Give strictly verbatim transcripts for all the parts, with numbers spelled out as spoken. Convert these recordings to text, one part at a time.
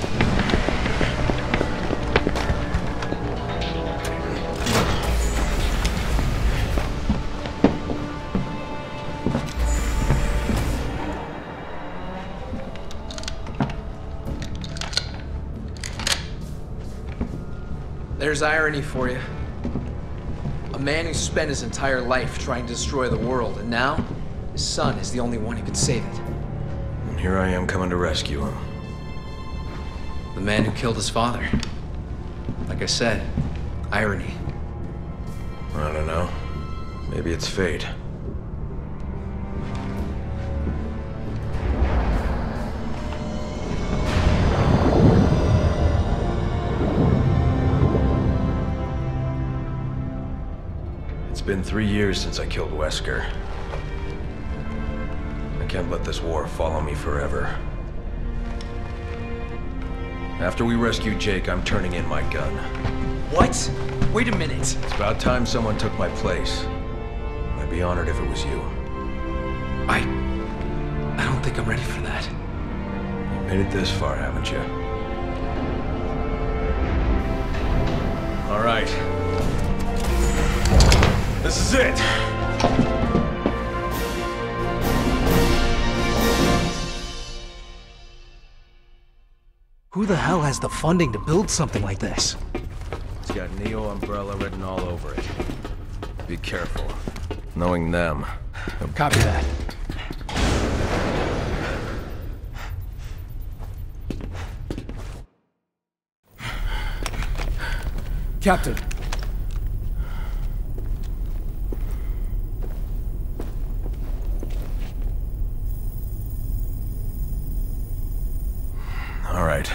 There's irony for you. A man who spent his entire life trying to destroy the world, and now his son is the only one who could save it. And here I am coming to rescue him. The man who killed his father. Like I said, irony. I don't know. Maybe it's fate. It's been three years since I killed Wesker. I can't let this war follow me forever. After we rescue Jake, I'm turning in my gun. What? Wait a minute. It's about time someone took my place. I'd be honored if it was you. I... I don't think I'm ready for that. You made it this far, haven't you? All right. This is it! Who the hell has the funding to build something like this? It's got Neo Umbrella written all over it. Be careful. Knowing them. Copy that. Captain. All right.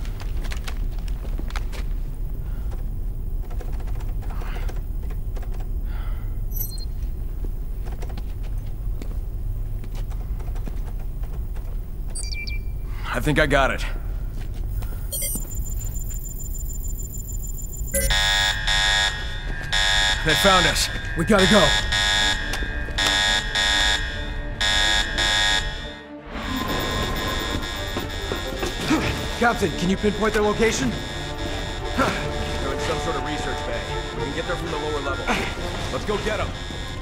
I think I got it. They found us. We gotta go. Captain, can you pinpoint their location? They're in some sort of research bay. We can get there from the lower level. Let's go get them.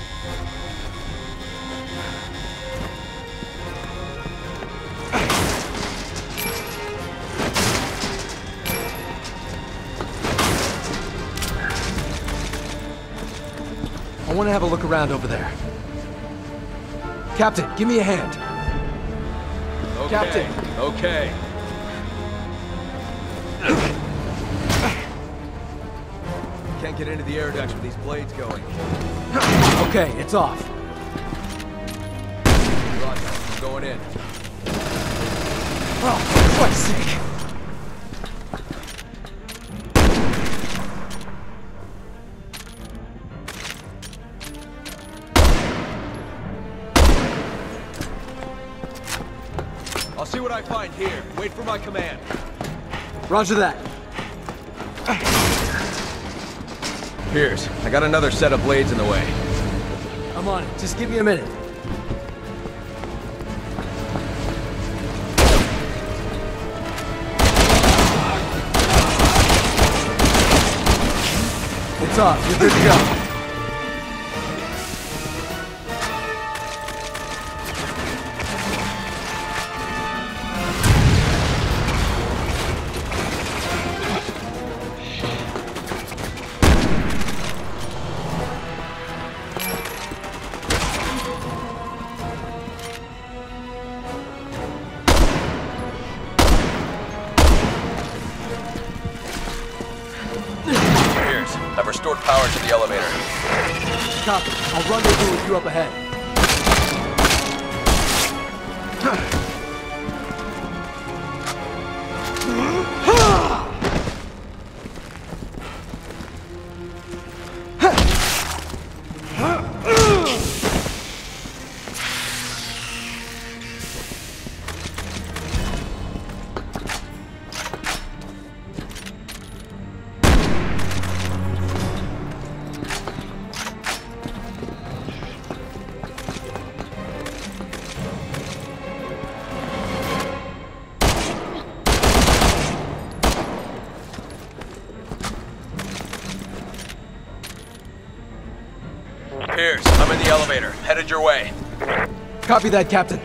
I want to have a look around over there. Captain, give me a hand. Okay. Captain. Okay. Can't get into the air ducts with these blades going. Okay, it's off. Roger, I'm going in. Oh, for Christ's sake. I'll see what I find here. Wait for my command. Roger that. Piers, I got another set of blades in the way. I'm on it. Just give me a minute. It's off. You're good to go. I've restored power to the elevator. Copy. I'll rendezvous with you up ahead. in the elevator. Headed your way. Copy that, Captain.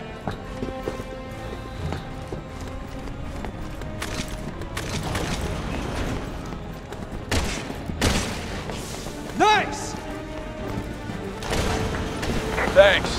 Nice! Thanks.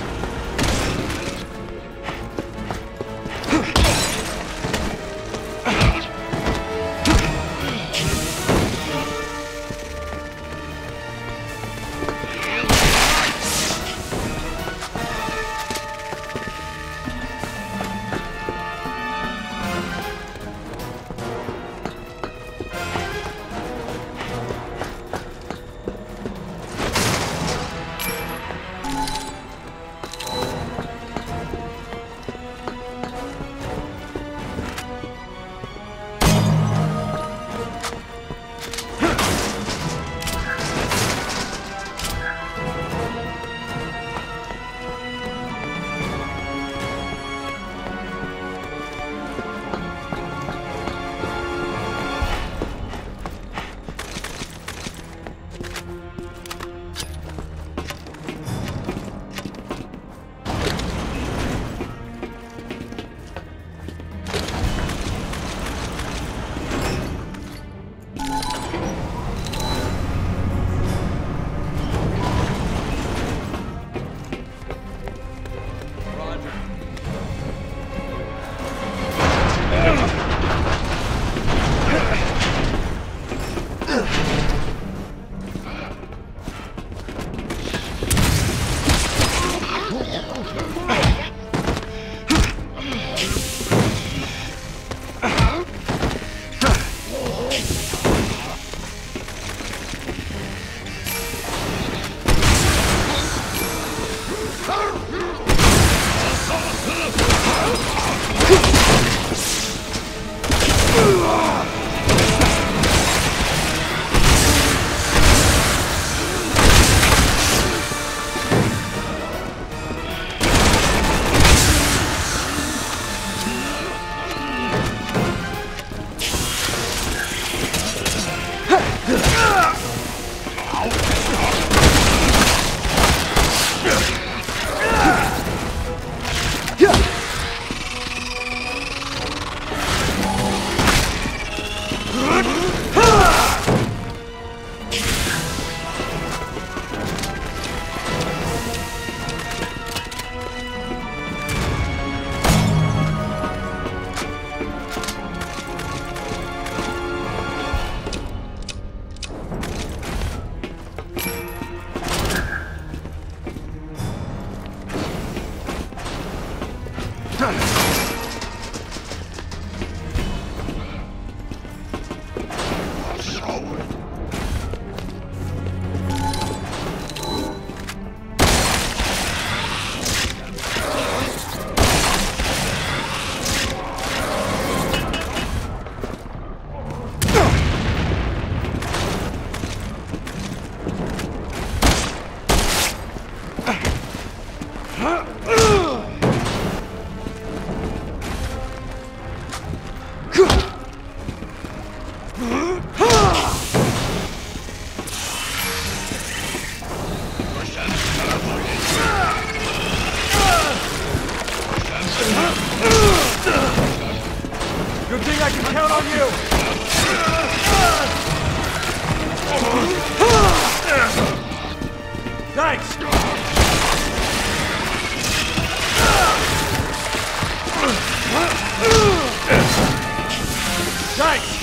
Good thing I can count on you! Thanks! Thanks!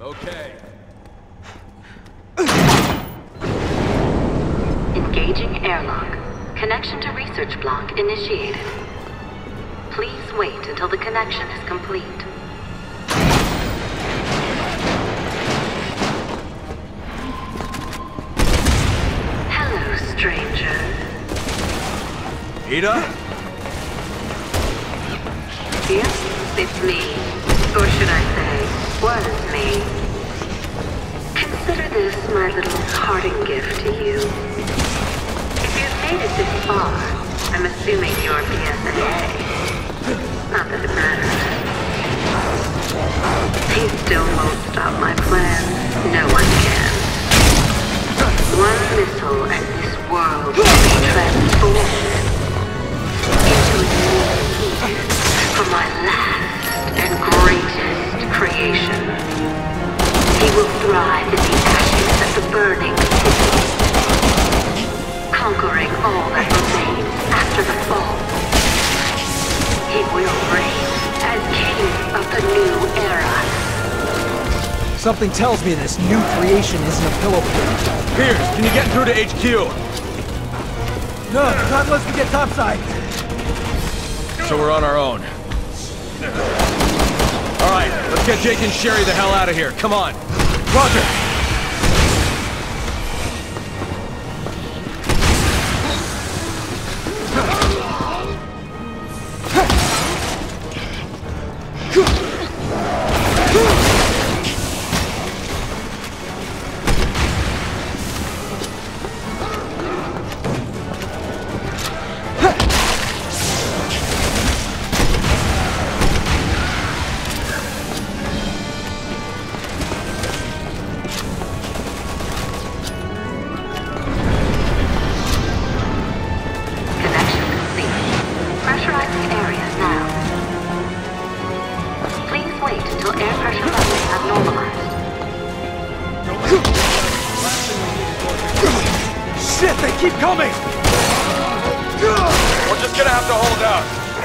Okay. Engaging airlock. Connection to research block initiated. Please wait until the connection is complete. Hello, stranger. Ida? Yes, it's me. Or should I say, was me. Consider this my little parting gift to you. If you've made it this far, I'm assuming you're P S A A. Not that it matters. He still won't stop my plans. No one can. One missile and this world will be transformed into a new Eden for my last and greatest creation. He will thrive in the ashes of the burning city, conquering all that remains after the fall. He will reign as king of the new era. Something tells me this new creation isn't a pillow fight. Piers, can you get through to H Q? No, not unless we get topside. So we're on our own. Alright, let's get Jake and Sherry the hell out of here. Come on. Roger! Shit, they keep coming! We're just gonna have to hold out.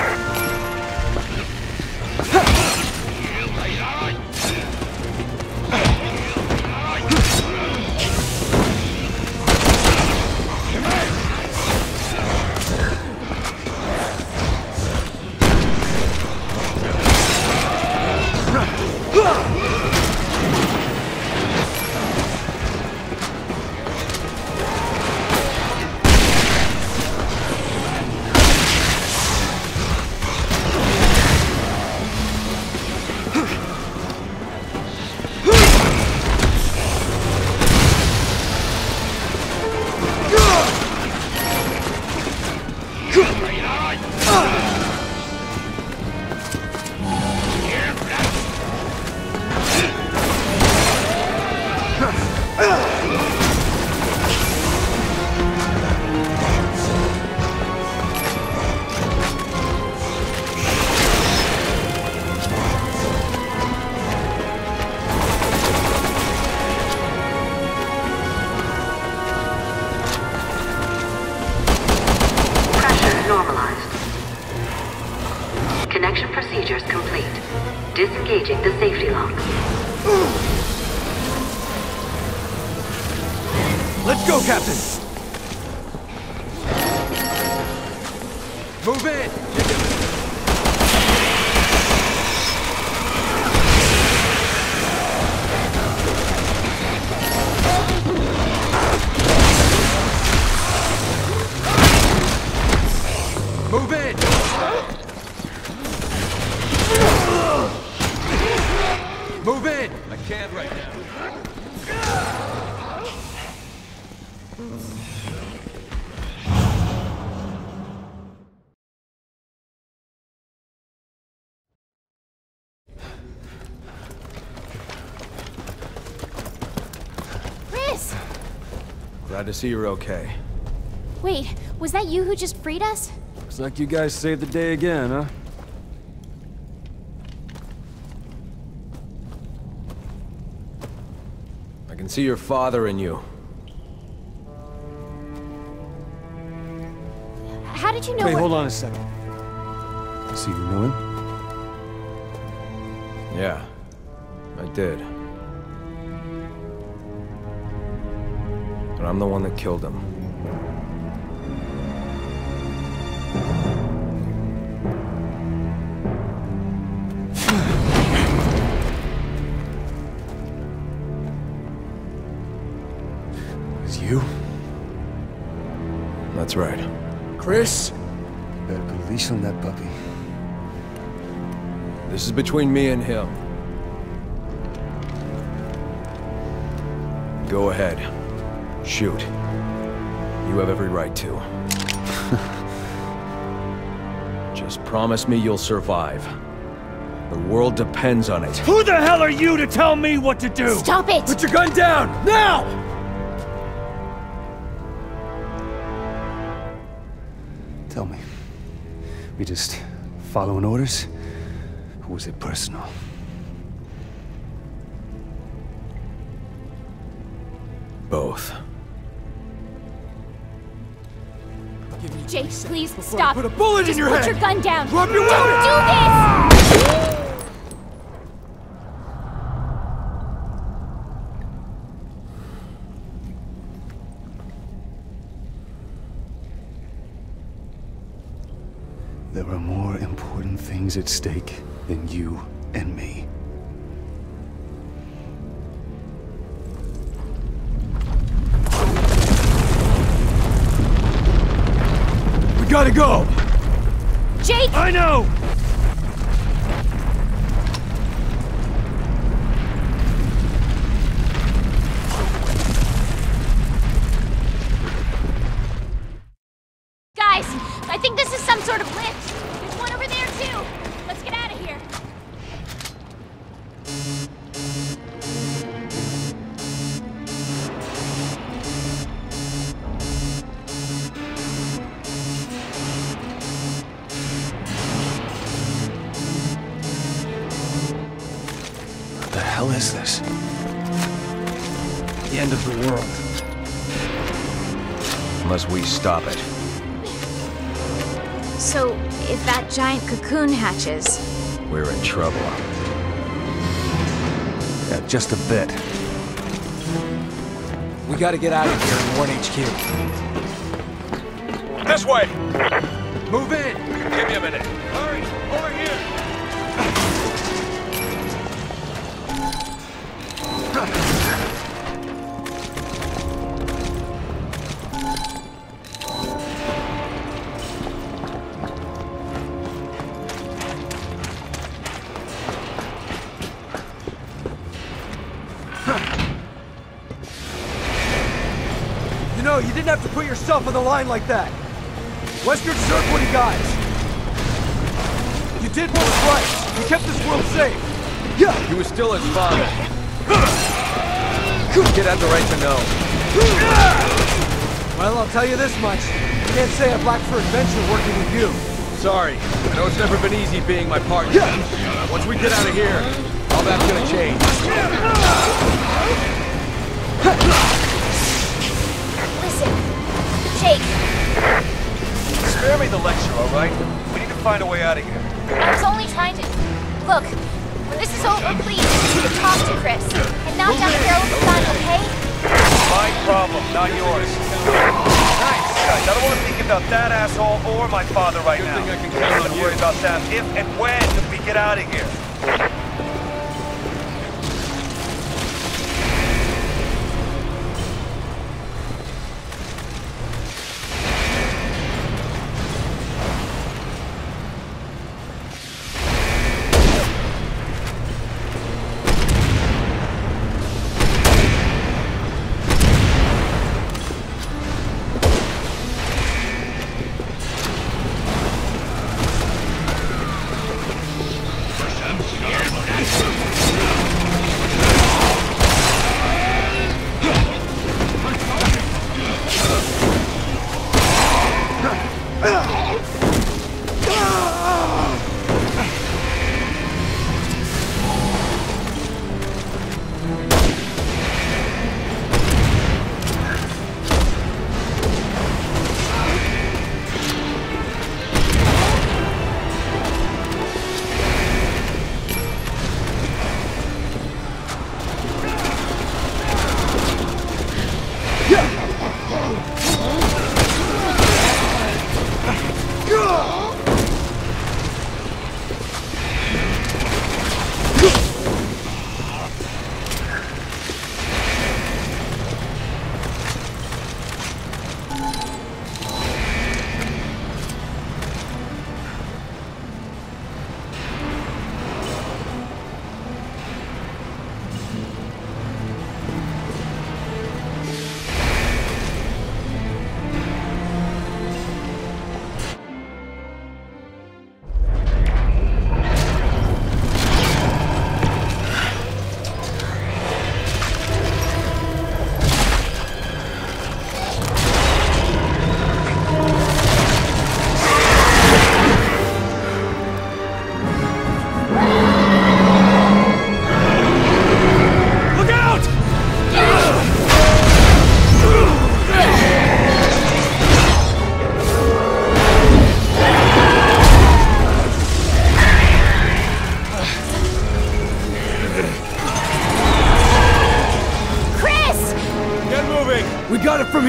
Connection procedures complete. Disengaging the safety lock. Let's go, Captain! Move in! Move in! Move in! I can't right now. Chris! Glad to see you're okay. Wait, was that you who just freed us? Looks like you guys saved the day again, huh? I can see your father in you. How did you know? Wait, what... hold on a second. So you knew him? Yeah, I did. but I'm the one that killed him. It's you? That's right. Chris? Better put a leash on that puppy. This is between me and him. Go ahead. Shoot. You have every right to. Just promise me you'll survive. The world depends on it. Who the hell are you to tell me what to do? Stop it! Put your gun down! Now! Tell me. We just following orders? Or was it personal? Both. Jake, please Before stop. I put a bullet Just in your put head! your gun down. Drop your Don't weapon! do this! There are more important things at stake than you and me. We gotta go! Jake! I know! Guys, I think this is some sort of lift. There's one over there too. Let's get out of here. What the hell is this? The end of the world. Unless we stop it. So, if that giant cocoon hatches... We're in trouble. Yeah, just a bit. We gotta get out of here in one H Q. This way! Move in! Give me a minute. Hurry! Over here! You know, you didn't have to put yourself on the line like that. Wesker deserved what he got. You did what was right. You kept this world safe. Yeah. He was still his father. Kid had the right to know. Well, I'll tell you this much. I can't say I've lacked for adventure working with you. Sorry. I know it's never been easy being my partner. Once we get out of here, all that's gonna change. Listen, Jake, Spare me the lecture, all right? We need to find a way out of here. I was only trying to... Look, when this is over, please, you can talk to Chris. And knock down the barrel of the gun, okay? My problem, not yours. Nice. Guys, I don't want to think about that asshole or my father right Good now. thing I can count on I'm you. worried about that if and when we get out of here.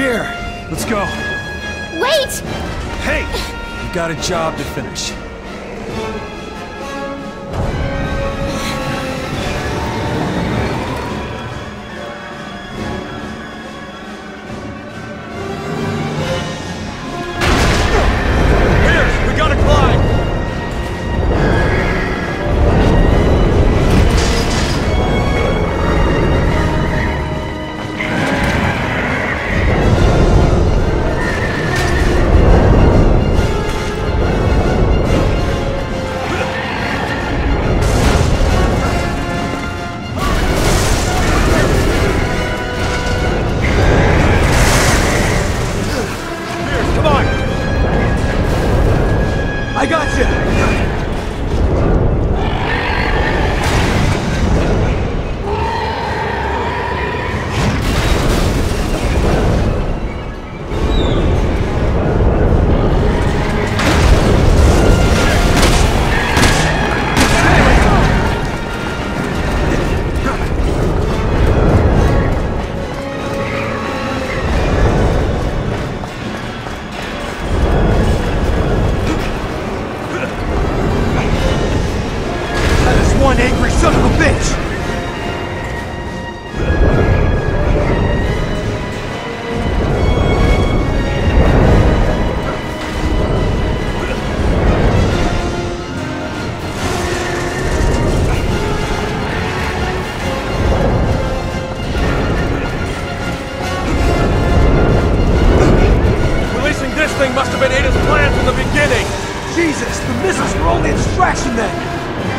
here! Let's go. Wait! Hey! You've got a job to finish. Piers, we gotta climb! I got you! One angry son of a bitch! Releasing this thing must have been Ada's plan from the beginning! Jesus, the missiles were only a distraction then!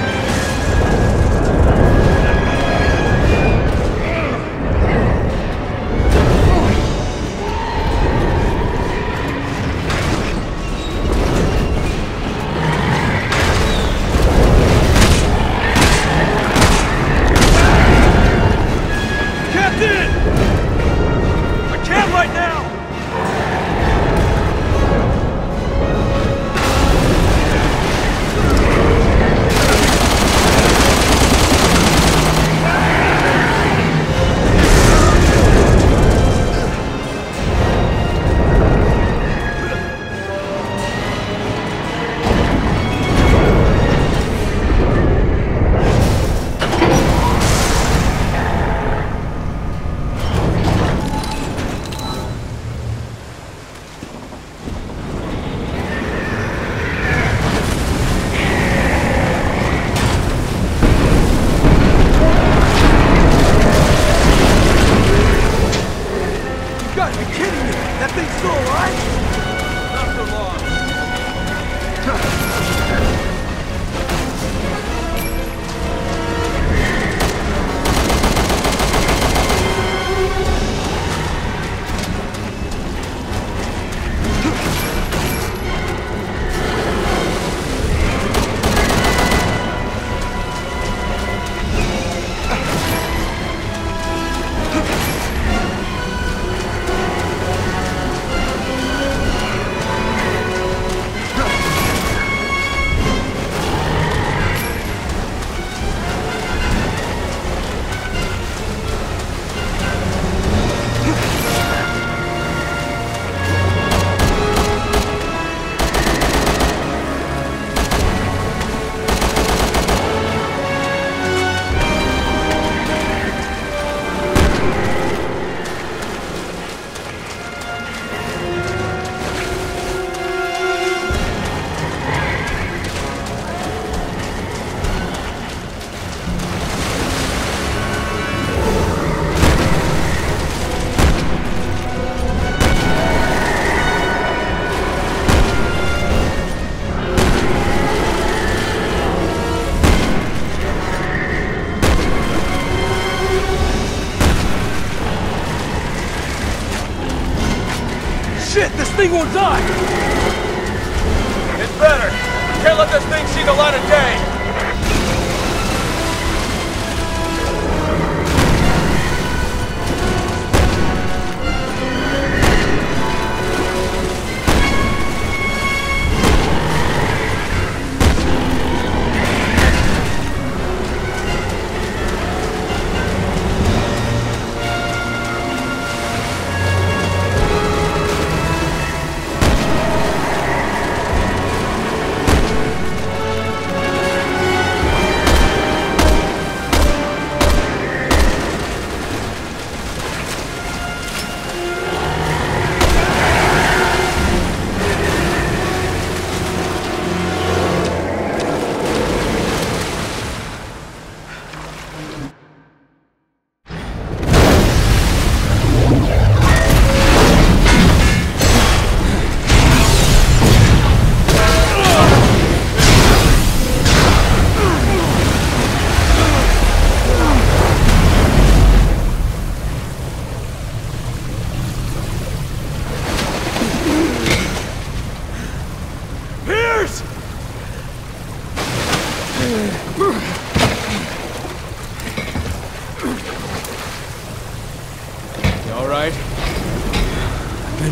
Shit, this thing won't die! It's better. We can't let this thing see the light of day.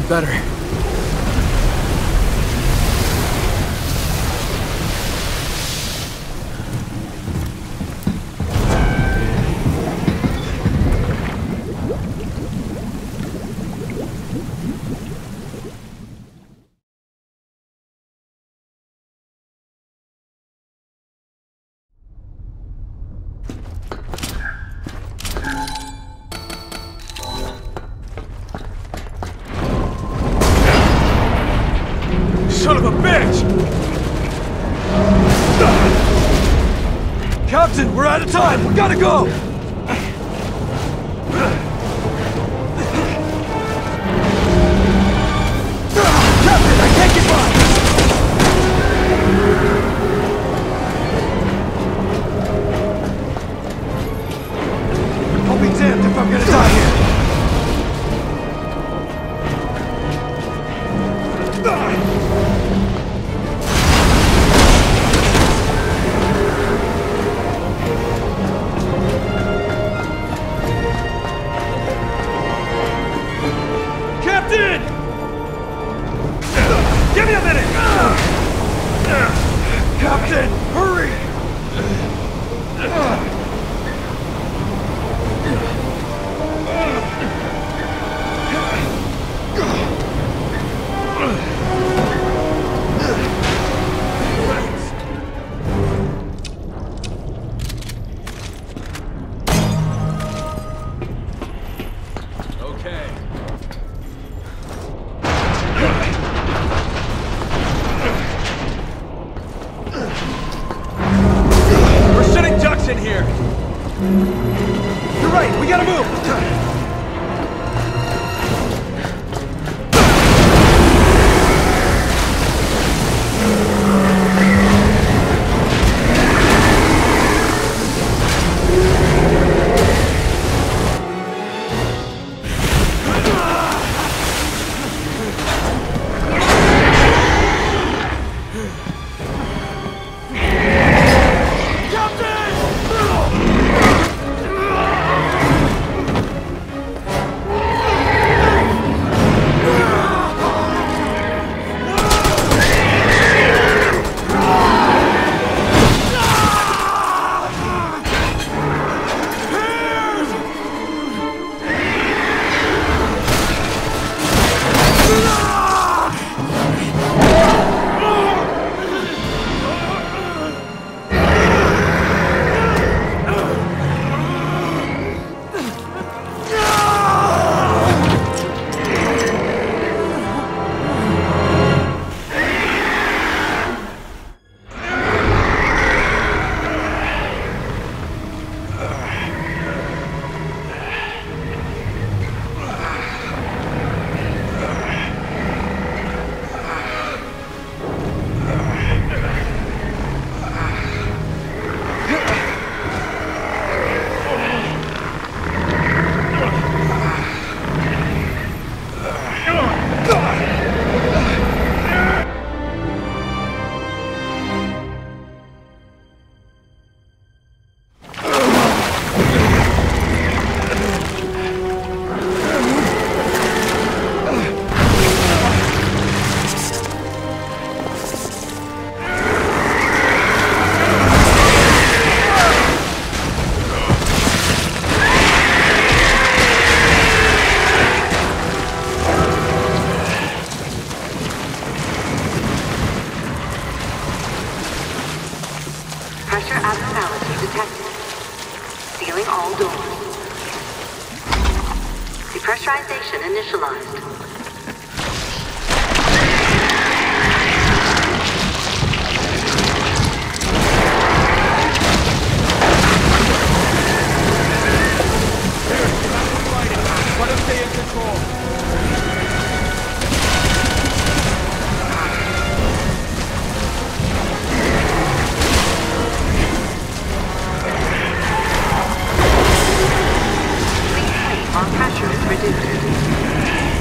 better. Son of a bitch! Captain, we're out of time! We gotta go! Captain, I can't get by! I'll be damned if I'm gonna die here! Captain! Give me a minute! Captain, hurry! Okay. We're shooting ducks in here! You're right, we gotta move! Pressure abnormality detected. Sealing all doors. Depressurization initialized. Let us stay in control. Our pressure is reduced.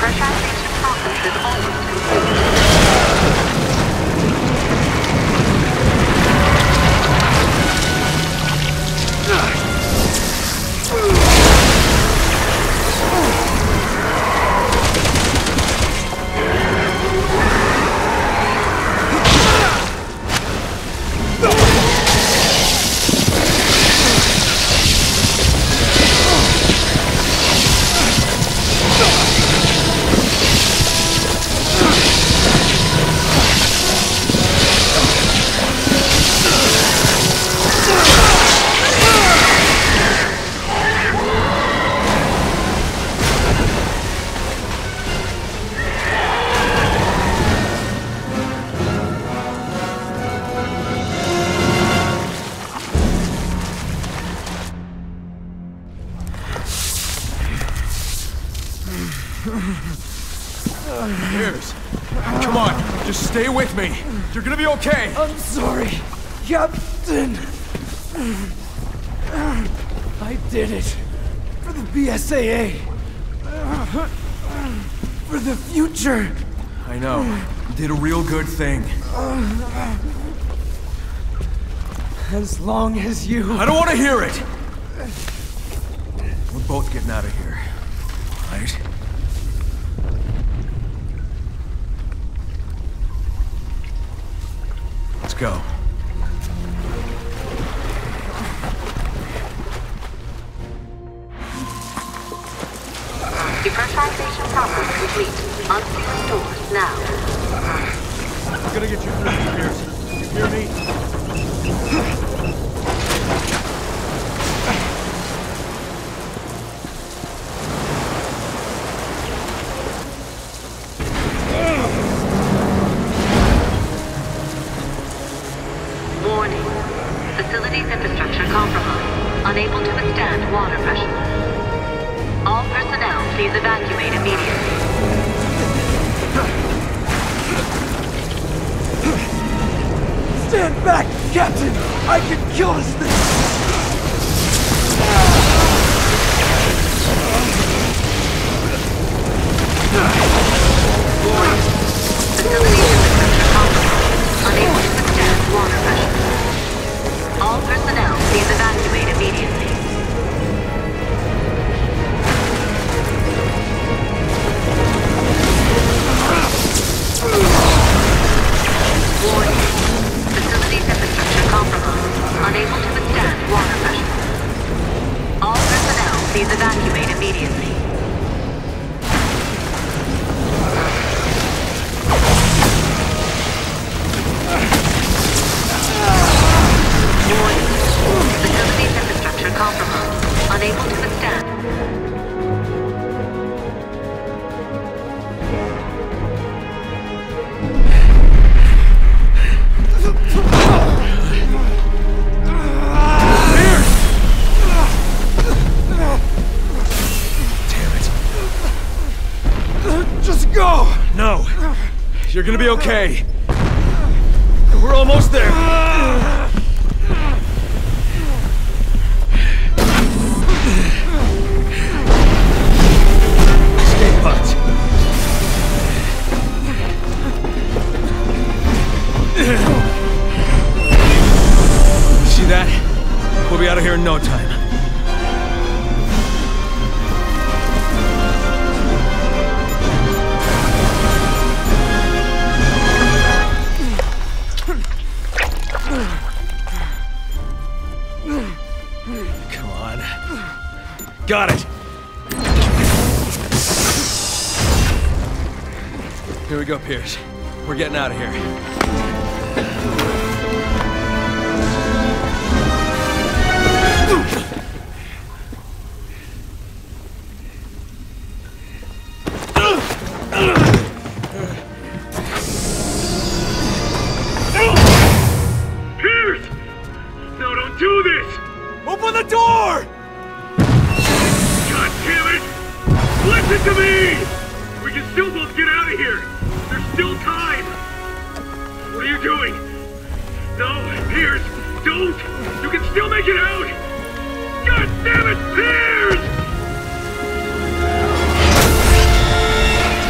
Depressurization process is almost complete. Piers, come on, just stay with me. You're gonna be okay. I'm sorry, Captain. I did it. For the B S A A. For the future. I know. You did a real good thing. As long as you... I don't want to hear it! We're both getting out of here, right? Let's go. Depressurization process complete. Unseal doors now. I'm gonna get you through, Piers. You hear me? Warning. Facilities infrastructure compromised. Unable to withstand water pressure. All personnel, please evacuate immediately. Stand back, Captain! I can kill this thing! Warning. Facilities infrastructure compromised. Unable to withstand water pressure. All personnel, please evacuate immediately. Warning. Facilities infrastructure compromised. Unable to withstand water pressure. All personnel, please evacuate immediately. Warning. Facilities infrastructure compromised. Unable to withstand. Just go! No. You're gonna be okay. We're almost there. Escape pods. See that? We'll be out of here in no time. Come on. Got it! Here we go, Piers. We're getting out of here. Piers! No, don't do this! Open the door! God damn it! Listen to me! We can still both get out of here! There's still time! What are you doing? No, Piers, don't! You can still make it out! God damn it, Piers!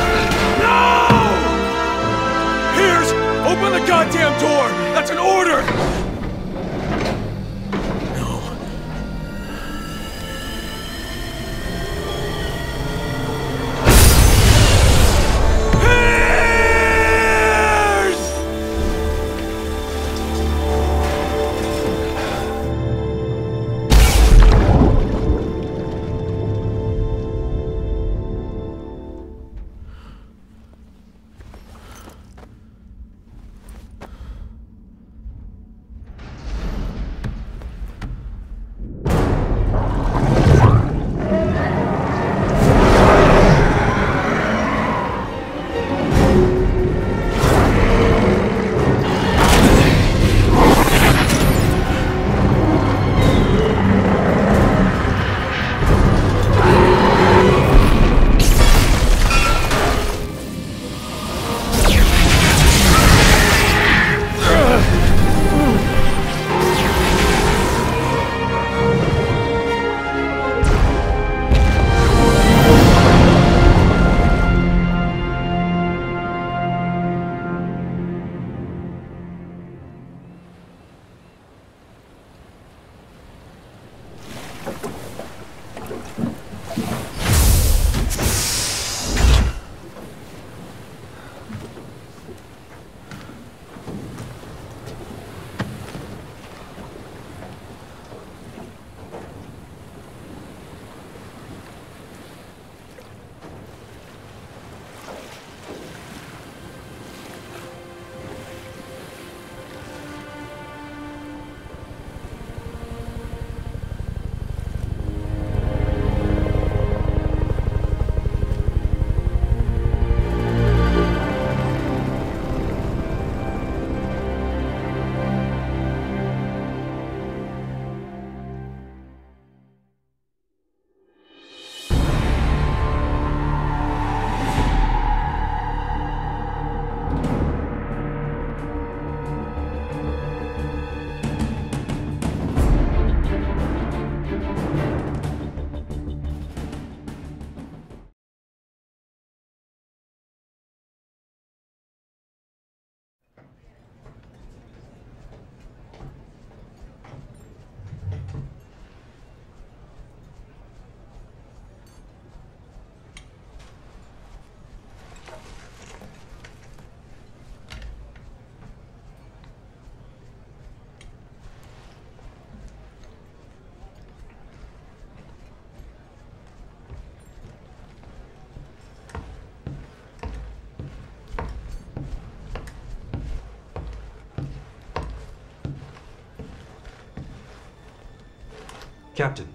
Captain.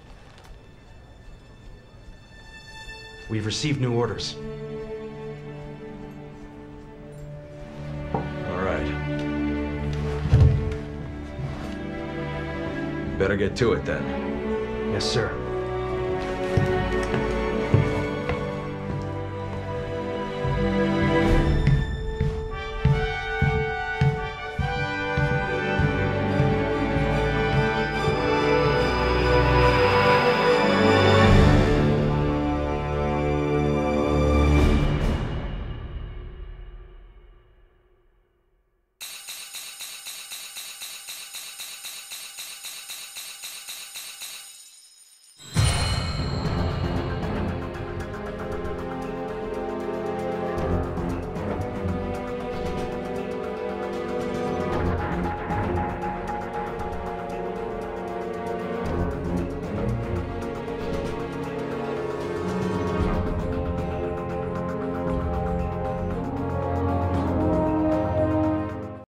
We've received new orders. All right. Better get to it then. Yes, sir.